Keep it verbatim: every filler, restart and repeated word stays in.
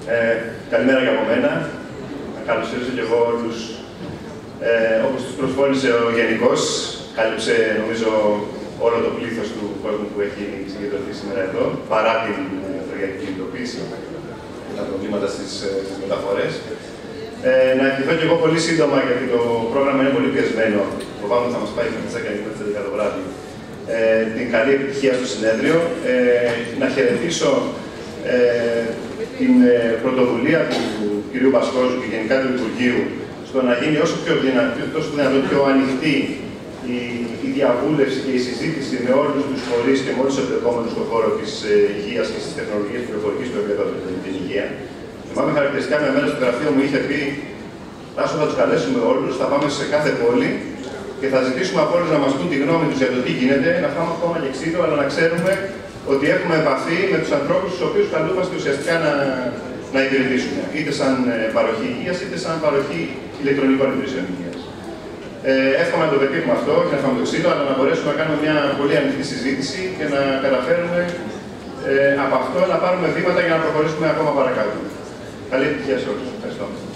Ε, καλημέρα και από μένα. Να καλωσορίσω και εγώ όλους. Ε, όπως τους προσφώνησε ο Γενικός, κάλυψε νομίζω όλο το πλήθος του κόσμου που έχει συγκεντρωθεί σήμερα εδώ, παρά την φρεγιατική κινητοποίηση και τα προβλήματα στις, στις μεταφορές. Ε, να ευχηθώ και εγώ πολύ σύντομα, γιατί το πρόγραμμα είναι πολύ πιεσμένο. Φοβάμαι ότι θα μας πάει μέχρι τις έντεκα το βράδυ. Ε, την καλή επιτυχία στο συνέδριο. Ε, να χαιρετήσω ε, την ε, πρωτοβουλία του κ. Πασχόζου και γενικά του Υπουργείου στο να γίνει όσο πιο δυνατό, τόσο δυνατό πιο ανοιχτή η, η διαβούλευση και η συζήτηση με όλους τους φορείς και με όλους τους εμπλεκόμενους στον χώρο της ε, υγείας και στις τεχνολογίες πληροφορικής του επίπεδου την υγεία. Θυμάμαι χαρακτηριστικά με μένα στο γραφείο μου είχε πει: Τάσο, θα τους καλέσουμε όλους, θα πάμε σε κάθε πόλη και θα ζητήσουμε από όλους να μας πούν τη γνώμη τους για το τι γίνεται, να φάμε ακόμα και ξύλο, αλλά να ξέρουμε ότι έχουμε επαφή με τους ανθρώπους τους οποίους καλούμαστε ουσιαστικά να, να υπηρετήσουμε, είτε σαν παροχή υγείας, είτε σαν παροχή ηλεκτρονικών υπηρεσιών υγείας. Ε, εύχομαι να το πετύχουμε αυτό και να φάμε το ξύλο, αλλά να μπορέσουμε να κάνουμε μια πολύ ανοιχτή συζήτηση και να καταφέρουμε ε, από αυτό να πάρουμε βήματα για να προχωρήσουμε ακόμα παρακάτω. Καλή επιτυχία σε όλους. Ευχαριστώ.